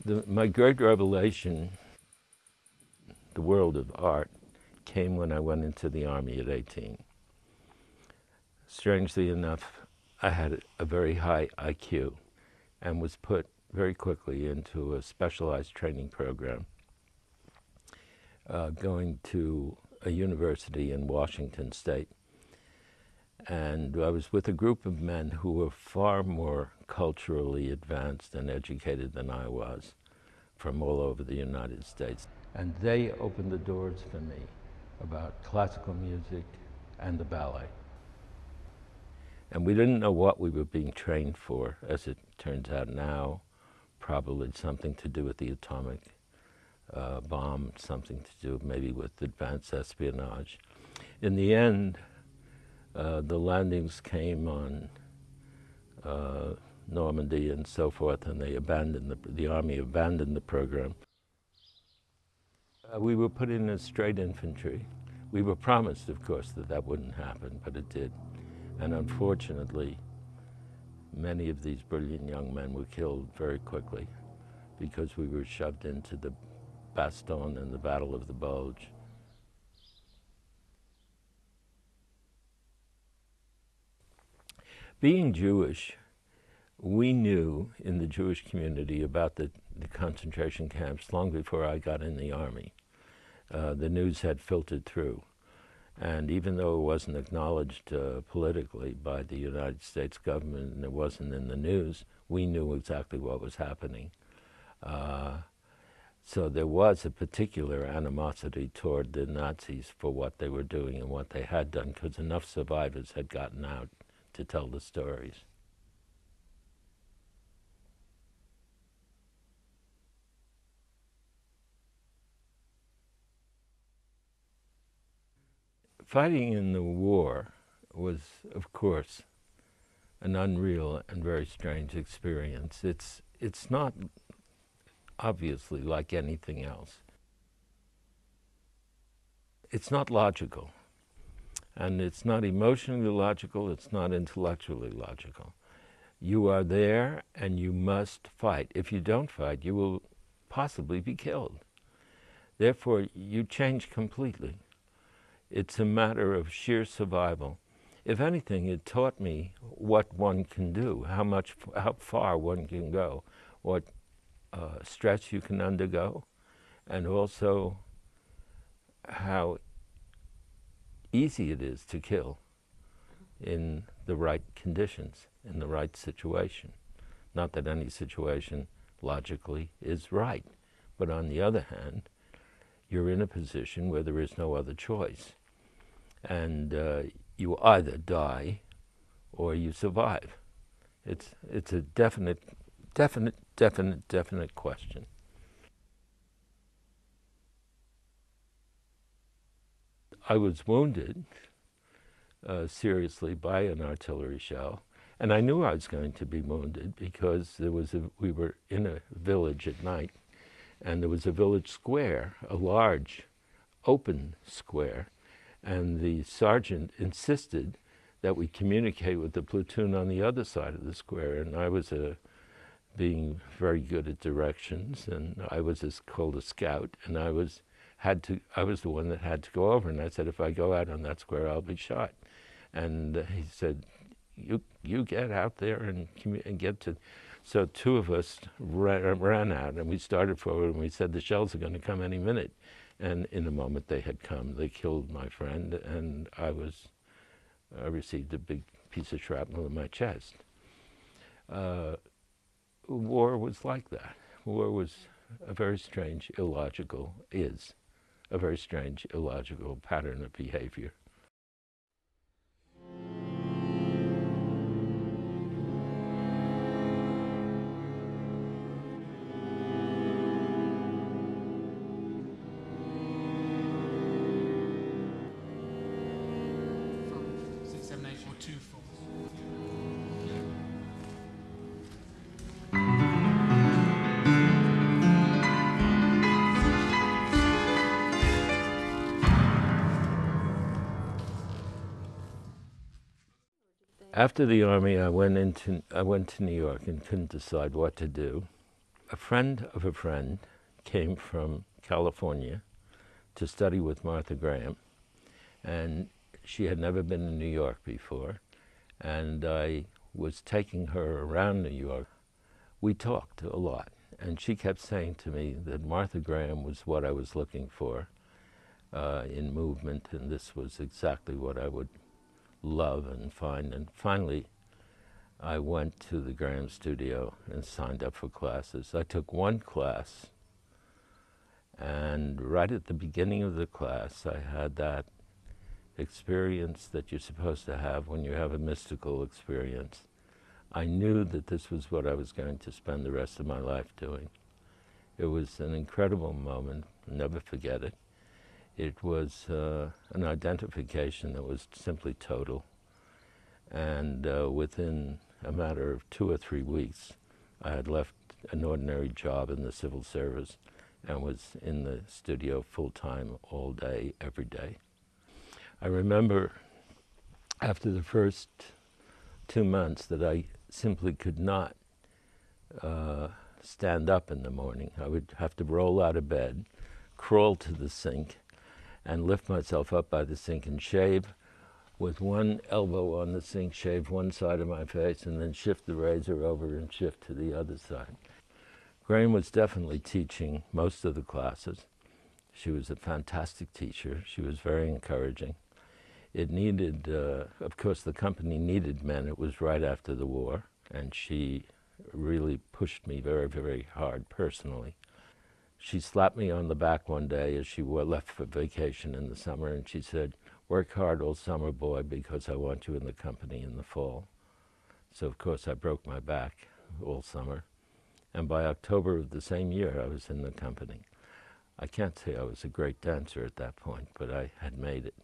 My great revelation, the world of art, came when I went into the Army at 18. Strangely enough, I had a very high IQ and was put very quickly into a specialized training program, going to a university in Washington State. And I was with a group of men who were far more culturally advanced and educated than I was, from all over the United States. And they opened the doors for me about classical music and the ballet. And we didn't know what we were being trained for. As it turns out now, probably something to do with the atomic bomb, something to do maybe with advanced espionage. In the end, the landings came on Normandy and so forth, and they abandoned the Army abandoned the program. We were put in as straight infantry. We were promised, of course, that that wouldn't happen, but it did. And unfortunately, many of these brilliant young men were killed very quickly because we were shoved into the Bastogne and the Battle of the Bulge. Being Jewish, we knew in the Jewish community about the concentration camps long before I got in the Army. The news had filtered through. And even though it wasn't acknowledged politically by the United States government and it wasn't in the news, we knew exactly what was happening. So there was a particular animosity toward the Nazis for what they were doing and what they had done, because enough survivors had gotten out to tell the stories. Fighting in the war was, of course, an unreal and very strange experience. It's not obviously like anything else. It's not logical, and it's not emotionally logical, it's not intellectually logical. You are there and you must fight. If you don't fight, you will possibly be killed. Therefore, you change completely. It's a matter of sheer survival. If anything, it taught me what one can do, how far one can go, what stress you can undergo, and also how easy it is to kill in the right conditions, in the right situation. Not that any situation logically is right, but on the other hand, you're in a position where there is no other choice. And you either die or you survive. It's a definite question. I was wounded seriously by an artillery shell, and I knew I was going to be wounded because we were in a village at night, and there was a village square, a large open square, and the sergeant insisted that we communicate with the platoon on the other side of the square, and I was being very good at directions, and I was called a scout, and I was the one that had to go over, and I said, if I go out on that square, I'll be shot. And he said, you get out there and get to. So two of us ran out, and we started forward, and we said, the shells are going to come any minute. And in a moment they had come. They killed my friend, and I received a big piece of shrapnel in my chest. War was like that. War was a very strange, illogical pattern of behavior. After the Army, I went to New York and couldn't decide what to do. A friend of a friend came from California to study with Martha Graham, and she had never been in New York before, and I was taking her around New York. We talked a lot, and she kept saying to me that Martha Graham was what I was looking for in movement, and this was exactly what I would love and find. And finally, I went to the Graham studio and signed up for classes. I took one class, and right at the beginning of the class, I had that experience that you're supposed to have when you have a mystical experience. I knew that this was what I was going to spend the rest of my life doing. It was an incredible moment, I'll never forget it. It was an identification that was simply total. And within a matter of 2 or 3 weeks, I had left an ordinary job in the civil service and was in the studio full-time all day, every day. I remember after the first 2 months that I simply could not stand up in the morning. I would have to roll out of bed, crawl to the sink, and lift myself up by the sink and shave with one elbow on the sink, shave one side of my face, and then shift the razor over and shift to the other side. Graham was definitely teaching most of the classes. She was a fantastic teacher. She was very encouraging. It needed, of course, the company needed men. It was right after the war, and she really pushed me very, very hard personally. She slapped me on the back one day as she left for vacation in the summer, and she said, "Work hard all summer, boy, because I want you in the company in the fall." So, of course, I broke my back all summer, and by October of the same year, I was in the company. I can't say I was a great dancer at that point, but I had made it.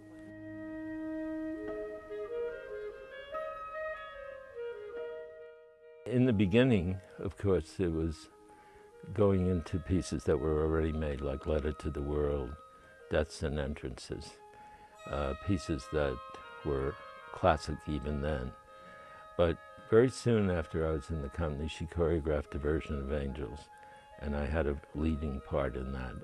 In the beginning, of course, it was going into pieces that were already made, like Letter to the World, Deaths and Entrances, pieces that were classic even then. But very soon after I was in the company, she choreographed a version of Angels, and I had a leading part in that.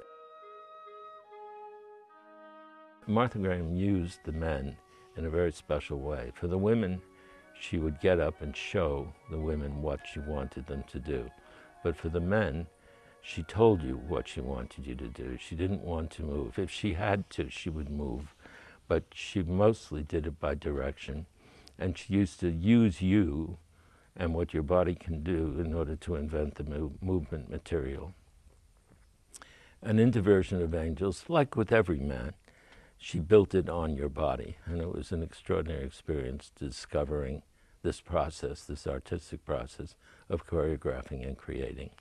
Martha Graham used the men in a very special way. For the women, she would get up and show the women what she wanted them to do. But for the men, she told you what she wanted you to do. She didn't want to move. If she had to, she would move. But she mostly did it by direction. And she used to use you and what your body can do in order to invent the movement material. An introversion of Angels, like with every man, she built it on your body. And it was an extraordinary experience discovering this process, this artistic process of choreographing and creating.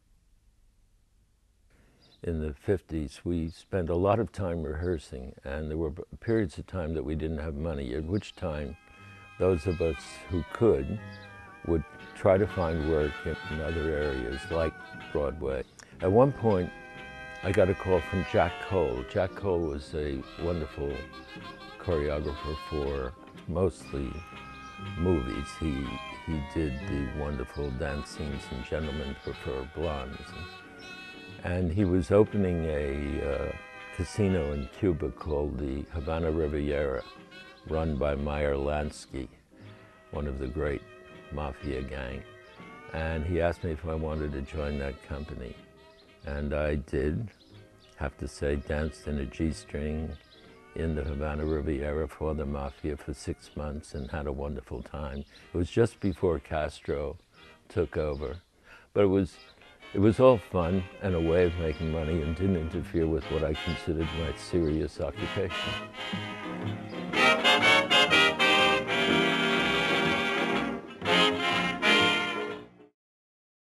In the 50s, we spent a lot of time rehearsing, and there were periods of time that we didn't have money, at which time those of us who could would try to find work in other areas like Broadway. At one point, I got a call from Jack Cole. Jack Cole was a wonderful choreographer for mostly movies. He did the wonderful dance scenes in Gentlemen Prefer Blondes. And he was opening a casino in Cuba called the Havana Riviera, run by Meyer Lansky, one of the great mafia gang. And he asked me if I wanted to join that company. And I did, have to say, danced in a G-string in the Havana Riviera for the mafia for 6 months and had a wonderful time. It was just before Castro took over. But it was all fun and a way of making money and didn't interfere with what I considered my serious occupation.